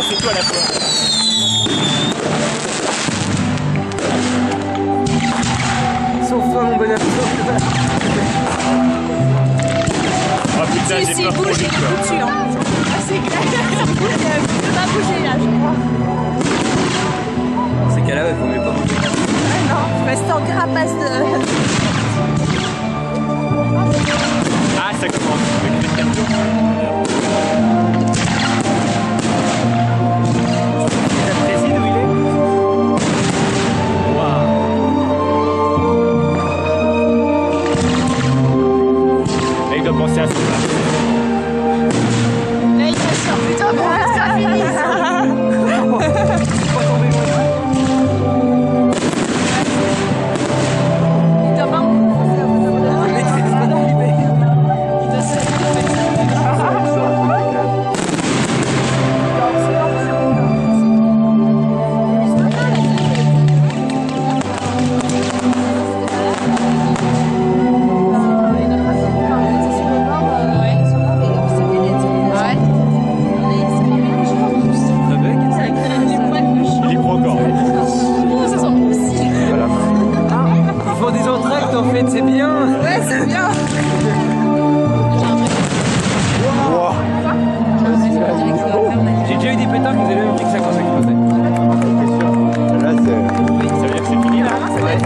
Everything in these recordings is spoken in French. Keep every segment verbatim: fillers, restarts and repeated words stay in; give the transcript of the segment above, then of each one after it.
Alors c'est tout à la fois. Sauve-toi mon bonhomme. Oh putain, Si, j'ai si, peur pour bouge, lui il quoi. est foutu, hein. Ah, c'est clair. Il peut pas bouger là, je crois. Dans ces cas-là, il faut mieux pas bouger. Ouais, non, reste en carapace de... Ah, ça commence. Avec les cartons. Ça précise où il est? Là, il doit penser à ça. Là, il se sort plutôt pour que ça finisse. Pas tomber loin. Il doit pas... Le mec, il risque pas d'arriver. Il est pro encore. Voilà. Ils font des entractes en fait, c'est bien. Ouais, c'est bien. Wow. J'ai déjà eu des pétards qui faisaient le même truc que ça quand ça explosait. Là, c'est... Ça veut dire que c'est fini là?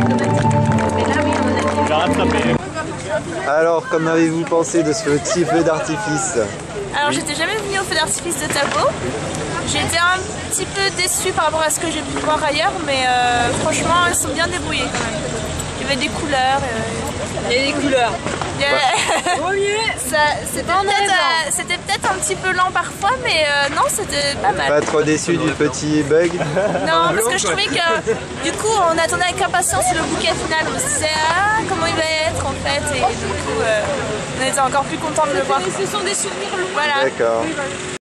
Il a rattrapé. Alors, qu'en avez-vous pensé de ce petit feu d'artifice? Alors j'étais jamais venue au feu d'artifice de Tabo. J'ai été un petit peu déçue par rapport à ce que j'ai pu voir ailleurs, mais euh, franchement ils sont bien débrouillés quand même. Il y avait des couleurs. Euh... Il y a des couleurs. Yeah. Vaut mieux. Ça- C'était peut-être euh, c'était peut-être un petit peu lent parfois, mais euh, non, c'était pas mal. Pas trop déçu du petit bug? Non, parce que je trouvais que du coup on attendait avec impatience le bouquet final. On se disait ah comment il va être en fait, et du coup euh, on était encore plus contents de le voir. Ce sont des souvenirs loin. Voilà. D'accord.